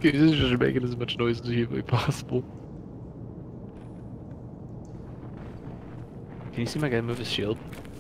He's just making as much noise as humanly possible. Can you see my guy move his shield?